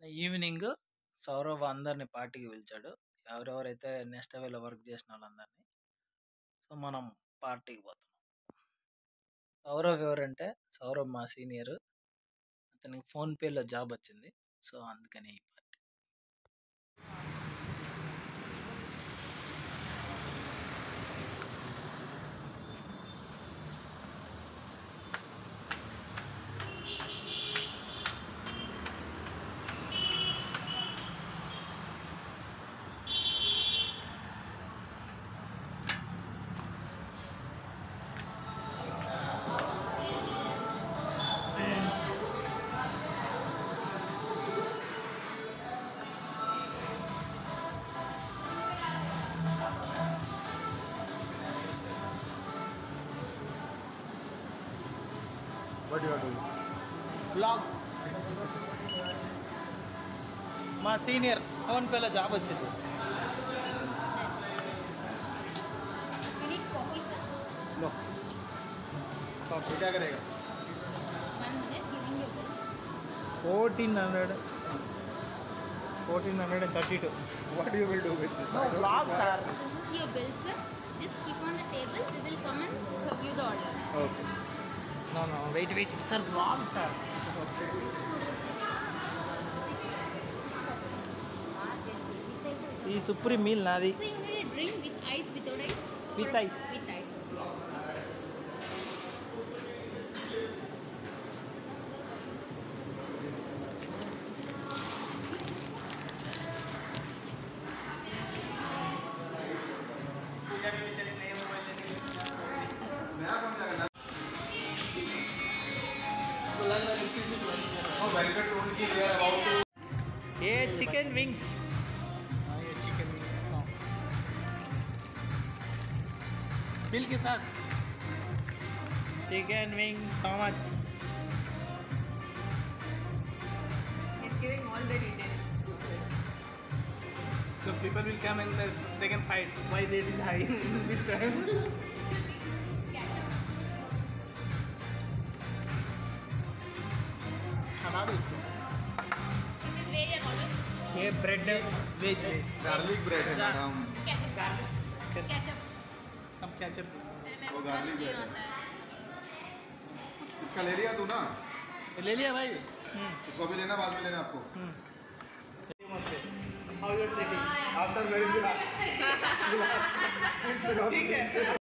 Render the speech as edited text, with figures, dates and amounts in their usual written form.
Evening Sourav అందరిని పార్టీకి పిలిచాడు. ఎవరెవరైతే నెక్స్ట్ అవేలో వర్క్ చేసిన వాళ్ళందరినీ. సో మనం పార్టీకి పోతున్నాం. సౌరవ్ ఎవరంటే సౌరవ్ మా సీనియర్. అతనికి ఫోన్ పేలో జాబ్ వచ్చింది. సో అందుకని ఈ పార్టీ. What you are doing? Blog మా సీనియర్ ఫోన్ పేలో జాబ్ వచ్చింది. You need coffee, sir. No. तो क्या करेगा? 1 minute, giving you bill. 1432. What you will do with this? No vlog, sir. This is your bill, sir. Just keep on the table. We will come and serve you the order. Okay. No, wait. Sir, vlog, sir. ఈ supreme meal నాది. So you need a drink with ice, without ice? With ice. With ice. Oh, Venkat told me they are about to. ये chicken wings. ये chicken wings. Bill के साथ chicken wings how much? He's giving all the details. So people will come and they can fight why rate is high this time. हमारा This is where your order. ये bread veg Garlic bread है madam. Ketchup. some ketchup. वो garlic bread है. इसका ले लिया तू ना? ले लिया भाई. इसको भी लेना बाद में लेना आपको. How you are taking? After very good. ठीक है.